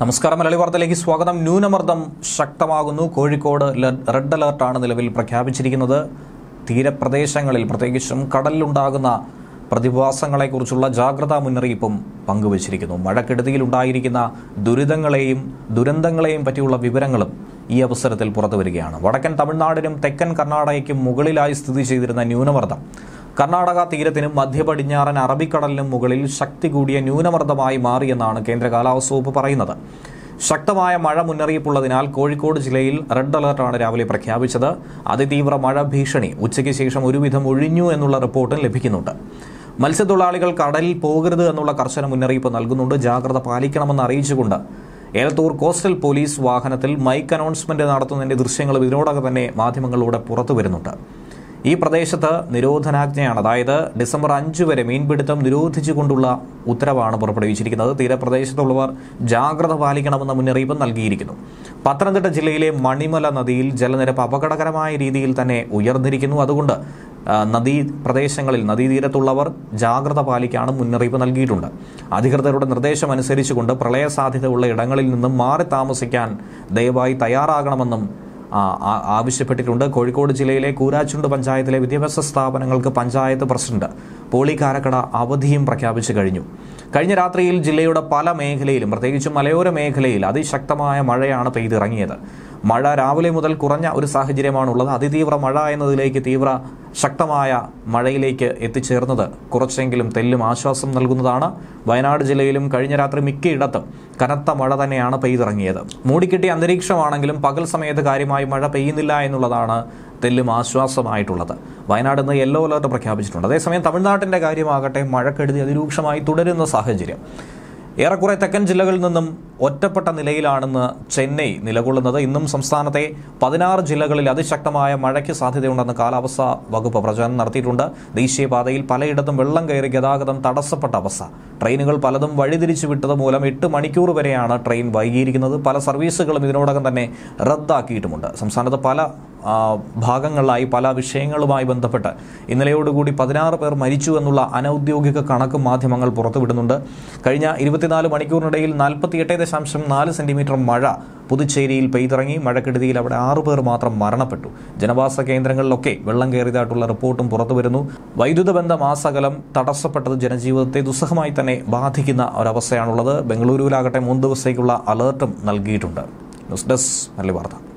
നമസ്കാരം. മലയാളി വാർത്തയിലേക്ക് സ്വാഗതം. ന്യൂനമർദ്ദം ശക്തമാകുന്നു. കോഴിക്കോട് റെഡ് അലർട്ടാണ് നിലവിൽ പ്രഖ്യാപിച്ചിരിക്കുന്നത്. തീരപ്രദേശങ്ങളിൽ പ്രത്യേകിച്ചും കടലിലുണ്ടാകുന്ന പ്രതിഭാസങ്ങളെക്കുറിച്ചുള്ള ജാഗ്രതാ മുന്നറിയിപ്പും പങ്കുവച്ചിരിക്കുന്നു. മഴക്കെടുതിയിലുണ്ടായിരിക്കുന്ന ദുരന്തങ്ങളെയും പറ്റിയുള്ള വിവരങ്ങളും ഈ അവസരത്തിൽ പുറത്തുവരികയാണ്. വടക്കൻ തമിഴ്നാടിനും തെക്കൻ കർണാടകയ്ക്കും മുകളിലായി സ്ഥിതി ചെയ്തിരുന്ന ന്യൂനമർദ്ദം കർണാടക തീരത്തിനും മധ്യ പടിഞ്ഞാറൻ അറബിക്കടലിനും മുകളിൽ ശക്തി കൂടിയ ന്യൂനമർദ്ദമായി മാറിയെന്നാണ് കേന്ദ്ര കാലാവസ്ഥാ വകുപ്പ് പറയുന്നത്. ശക്തമായ മഴ മുന്നറിയിപ്പുള്ളതിനാൽ കോഴിക്കോട് ജില്ലയിൽ റെഡ് അലർട്ടാണ് രാവിലെ പ്രഖ്യാപിച്ചത്. അതിതീവ്ര മഴ ഭീഷണി ഉച്ചയ്ക്ക് ശേഷം ഒരുവിധം ഒഴിഞ്ഞു എന്നുള്ള റിപ്പോർട്ടും ലഭിക്കുന്നുണ്ട്. മത്സ്യത്തൊഴിലാളികൾ കടലിൽ പോകരുത് എന്നുള്ള കർശന മുന്നറിയിപ്പ് നൽകുന്നുണ്ട്. ജാഗ്രത പാലിക്കണമെന്ന് അറിയിച്ചുകൊണ്ട് ഏലത്തൂർ കോസ്റ്റൽ പോലീസ് വാഹനത്തിൽ മൈക്ക് അനൗൺസ്മെന്റ് നടത്തുന്നതിന്റെ ദൃശ്യങ്ങളും ഇതിനോടകം തന്നെ മാധ്യമങ്ങളിലൂടെ പുറത്തു വരുന്നുണ്ട്. ഈ പ്രദേശത്ത് നിരോധനാജ്ഞയാണ്. അതായത് ഡിസംബർ 5 വരെ മീൻപിടുത്തം നിരോധിച്ചുകൊണ്ടുള്ള ഉത്തരവാണ് പുറപ്പെടുവിച്ചിരിക്കുന്നത്. തീരപ്രദേശത്തുള്ളവർ ജാഗ്രത പാലിക്കണമെന്ന മുന്നറിയിപ്പ് നൽകിയിരിക്കുന്നു. പത്തനംതിട്ട ജില്ലയിലെ മണിമല നദിയിൽ ജലനിരപ്പ് അപകടകരമായ രീതിയിൽ തന്നെ ഉയർന്നിരിക്കുന്നു. അതുകൊണ്ട് നദീതീരത്തുള്ളവർ ജാഗ്രത പാലിക്കാനും മുന്നറിയിപ്പ് നൽകിയിട്ടുണ്ട്. അധികൃതരുടെ നിർദ്ദേശം അനുസരിച്ചുകൊണ്ട് പ്രളയ സാധ്യതയുള്ള ഇടങ്ങളിൽ നിന്നും മാറി താമസിക്കാൻ ദയവായി തയ്യാറാകണമെന്നും ആവശ്യപ്പെട്ടിട്ടുണ്ട്. കോഴിക്കോട് ജില്ലയിലെ കൂരാച്ചുണ്ട് പഞ്ചായത്തിലെ വിദ്യാഭ്യാസ സ്ഥാപനങ്ങൾക്ക് പഞ്ചായത്ത് പ്രസിഡന്റ് പോളി കാരക്കട അവധിയും പ്രഖ്യാപിച്ചു കഴിഞ്ഞു. കഴിഞ്ഞ രാത്രിയിൽ ജില്ലയുടെ പല മേഖലയിലും പ്രത്യേകിച്ചും മലയോര മേഖലയിൽ അതിശക്തമായ മഴയാണ് പെയ്തിറങ്ങിയത്. മഴ രാവിലെ മുതൽ കുറഞ്ഞ ഒരു സാഹചര്യമാണുള്ളത്. അതിതീവ്ര മഴ എന്നതിലേക്ക് ശക്തമായ മഴയിലേക്ക് എത്തിച്ചേർന്നത് കുറച്ചെങ്കിലും തെല്ലും ആശ്വാസം നൽകുന്നതാണ്. വയനാട് ജില്ലയിലും കഴിഞ്ഞ രാത്രി മിക്കയിടത്തും കനത്ത മഴ തന്നെയാണ് പെയ്തിറങ്ങിയത്. മൂടിക്കെട്ടിയ അന്തരീക്ഷമാണെങ്കിലും പകൽ സമയത്ത് കാര്യമായി മഴ പെയ്യുന്നില്ല എന്നുള്ളതാണ് തെല്ലും ആശ്വാസമായിട്ടുള്ളത്. വയനാട് ഇന്ന് യെല്ലോ അലർട്ട് പ്രഖ്യാപിച്ചിട്ടുണ്ട്. അതേസമയം തമിഴ്നാട്ടിന്റെ കാര്യമാകട്ടെ മഴക്കെടുതി അതിരൂക്ഷമായി തുടരുന്ന സാഹചര്യം. ഏറെക്കുറെ തെക്കൻ ജില്ലകളിൽ നിന്നും ഒറ്റപ്പെട്ട നിലയിലാണെന്ന് ചെന്നൈ നിലകൊള്ളുന്നത്. ഇന്നും സംസ്ഥാനത്തെ 16 ജില്ലകളിൽ അതിശക്തമായ മഴയ്ക്ക് സാധ്യതയുണ്ടെന്ന് കാലാവസ്ഥാ വകുപ്പ് പ്രചാരണം നടത്തിയിട്ടുണ്ട്. ദേശീയപാതയിൽ പലയിടത്തും വെള്ളം കയറി ഗതാഗതം തടസ്സപ്പെട്ട അവസ്ഥ. ട്രെയിനുകൾ പലതും വഴിതിരിച്ചു വിട്ടത് മൂലം 8 മണിക്കൂർ വരെയാണ് ട്രെയിൻ വൈകിയിരിക്കുന്നത്. പല സർവീസുകളും ഇതിനോടകം തന്നെ റദ്ദാക്കിയിട്ടുമുണ്ട്. സംസ്ഥാനത്ത് പല ഭാഗങ്ങളിലായി പല വിഷയങ്ങളുമായി ബന്ധപ്പെട്ട് ഇന്നലെയോടുകൂടി 16 പേർ മരിച്ചു എന്നുള്ള അനൌദ്യോഗിക കണക്ക് മാധ്യമങ്ങൾ പുറത്തുവിടുന്നുണ്ട്. കഴിഞ്ഞ 24 മണിക്കൂറിനിടയിൽ 48.4 സെന്റിമീറ്റർ മഴ പുതുച്ചേരിയിൽ പെയ്തിറങ്ങി. മഴക്കെടുതിയിൽ അവിടെ 6 പേർ മാത്രം മരണപ്പെട്ടു. ജനവാസ കേന്ദ്രങ്ങളിലൊക്കെ വെള്ളം കയറിയതായിട്ടുള്ള റിപ്പോർട്ടും പുറത്തുവരുന്നു. വൈദ്യുത ബന്ധം ആസകലം തടസ്സപ്പെട്ടത് ജനജീവിതത്തെ ദുസ്സഹമായി തന്നെ ബാധിക്കുന്ന ഒരവസ്ഥയാണുള്ളത്. ബംഗളൂരുവിലാകട്ടെ 3 ദിവസത്തേക്കുള്ള അലർട്ടും നൽകിയിട്ടുണ്ട്. ന്യൂസ് ഡെസ്ക് മലയാളി വാർത്ത.